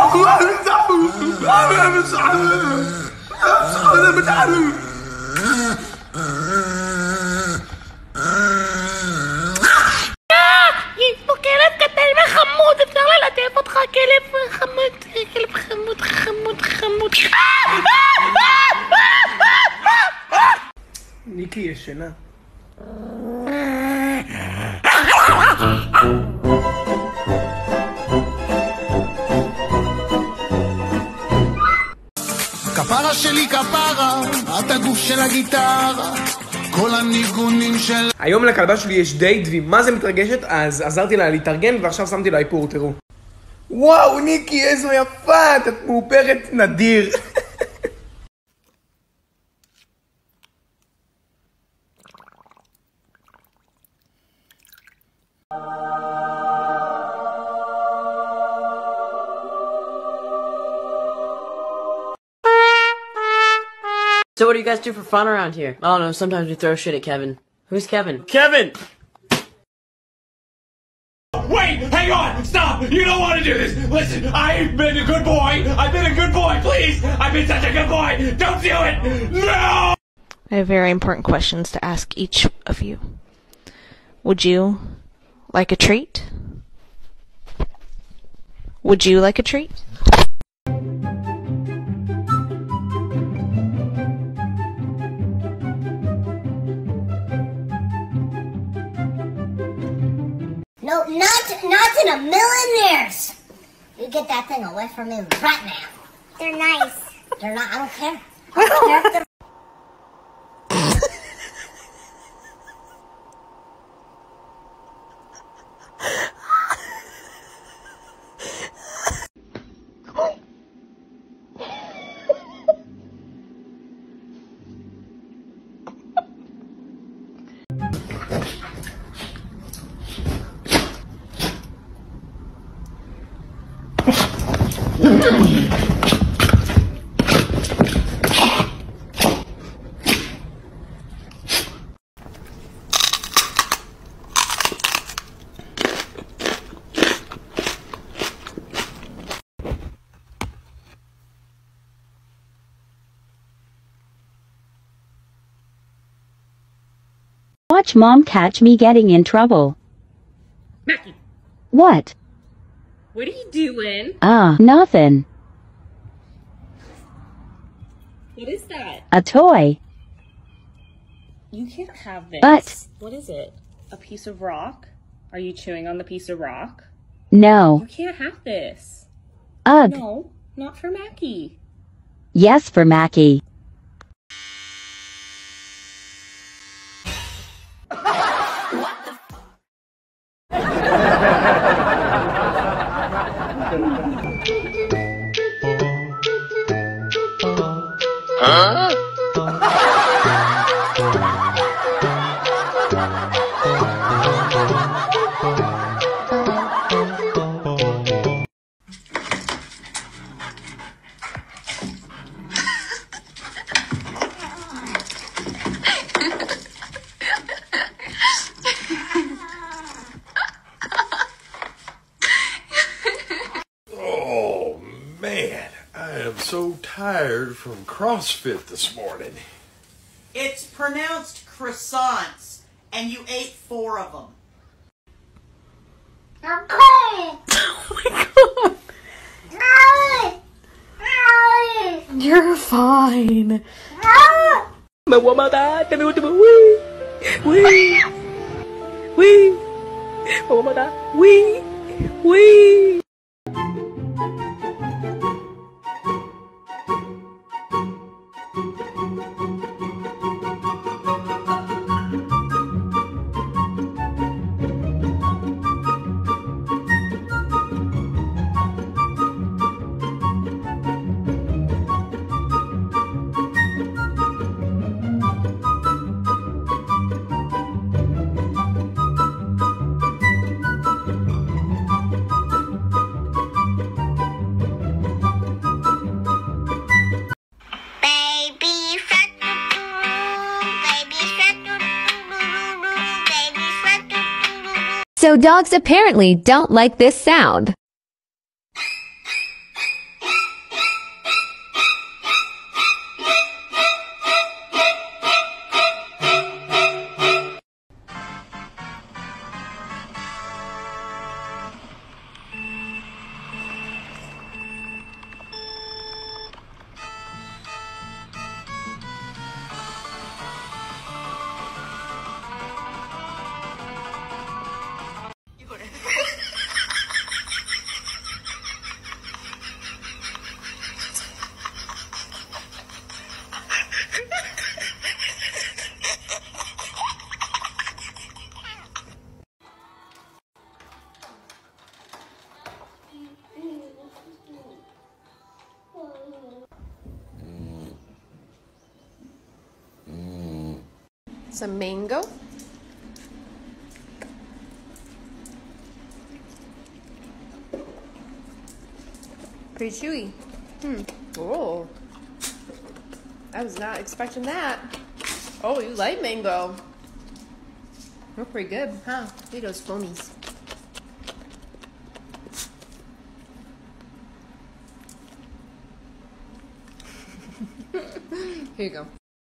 פה כלב קטן וחמוד, אפשר ללטף אותך, כלב חמוד, כלב חמוד, חמוד, חמוד. ניקי ישנה. כפרה שלי כפרה, את הגוף של הגיטרה, כל הניגונים של... היום לכלבה שלי יש דייט והיא מה זה מתרגשת, אז עזרתי לה להתארגן ועכשיו שמתי לה איפור, תראו. וואו ניקי, איזו יפה, את מאופרת נדיר. So what do you guys do for fun around here? I don't know, sometimes we throw shit at Kevin. Who's Kevin? Kevin! Wait! Hang on! Stop! You don't want to do this! Listen, I've been a good boy! I've been a good boy! Please! I've been such a good boy! Don't do it! No! I have very important questions to ask each of you. Would you like a treat? Would you like a treat? No, not in a million years. You get that thing away from me right now. They're nice. They're not, I don't care. I don't care if they're... Watch Mom catch me getting in trouble. Mackie, What? what are you doing? Nothing. What is that? A toy. You can't have this. But- What is it? A piece of rock? Are you chewing on the piece of rock? No. You can't have this. Ugh. No, not for Mackie. Yes for Mackie. Oh man, I am so tired from CrossFit this morning. It's pronounced croissants, and you ate 4 of them. Oh my god! You're fine. Baby shark, baby shark, baby shark. So dogs apparently don't like this sound. Some mango. Pretty chewy. Oh. I was not expecting that. Oh, you like mango. They're pretty good, huh? Look at those foamies. Here you go.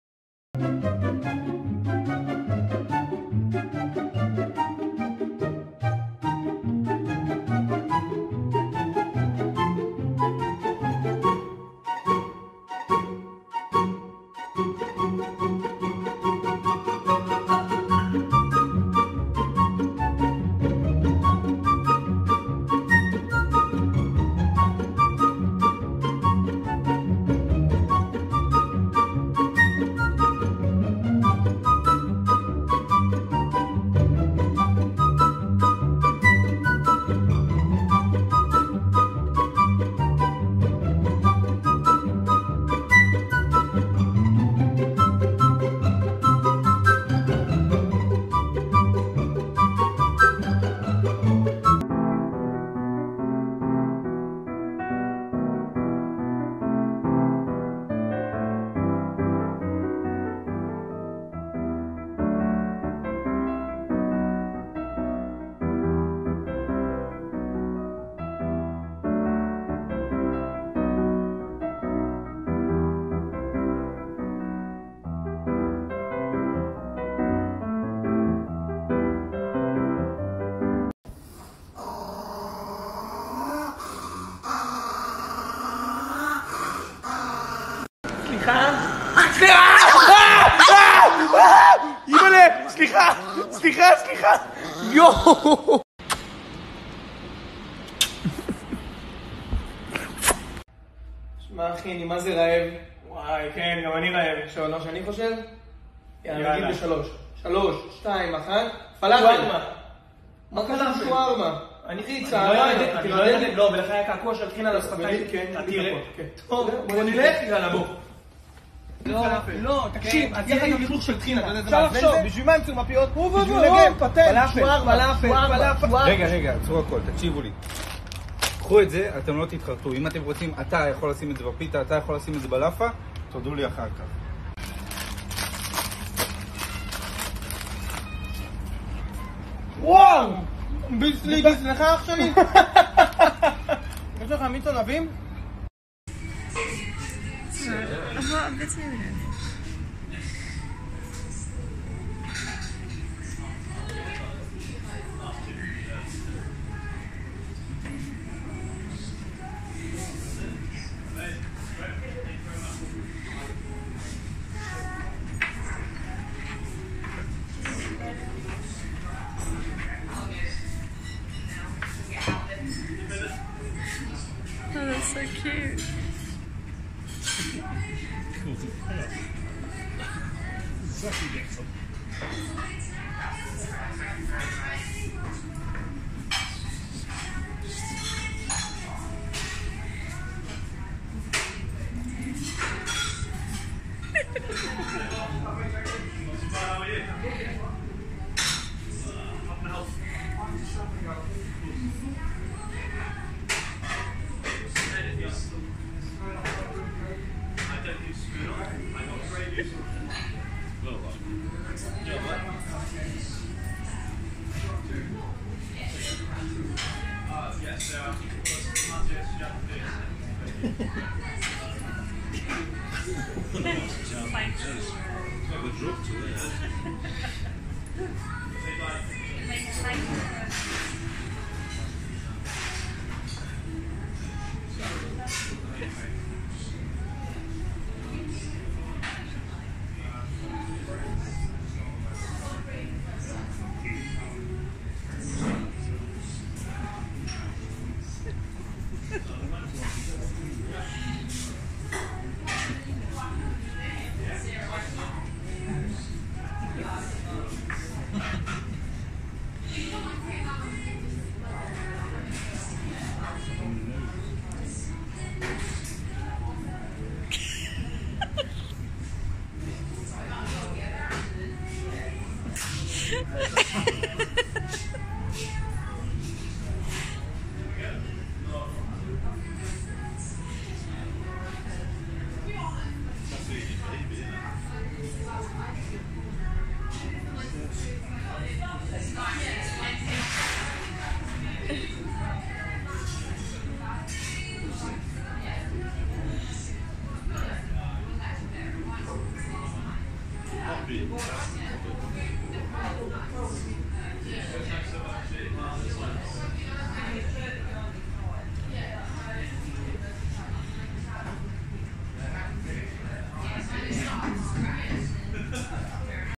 אימא'לה, סליחה, יואו. שמע אחי, אני מה זה רעב. וואי, כן, גם אני רעב. עכשיו, מה שאני חושב? יאללה, נגיד בשלוש. 3, 2, 1. פלאפל. מה קרה שווארמה? אני חיצה. לא, ולכן היה קעקוע של טחינה על השפתיים. כן, תראה. טוב, בוא נלך. יאללה, בוא. לא, תקשיב, אז יחד עם לכלוך של טחינה, אתה יודע איזה מה? אפשר לחשוב, בשביל מה הם צאו מפיות? בשביל נגב, פלאפל. רגע, עצרו הכל, תקשיבו לי. קחו את זה, אתם לא תתחרטו. אם אתם רוצים, אתה יכול לשים את זה בפיתה, אתה יכול לשים את זה בלאפה, תודו לי אחר כך. וואו! ביסלך אח שלי? יש לך מיץ ענבים? Oh, that's so cute. plus.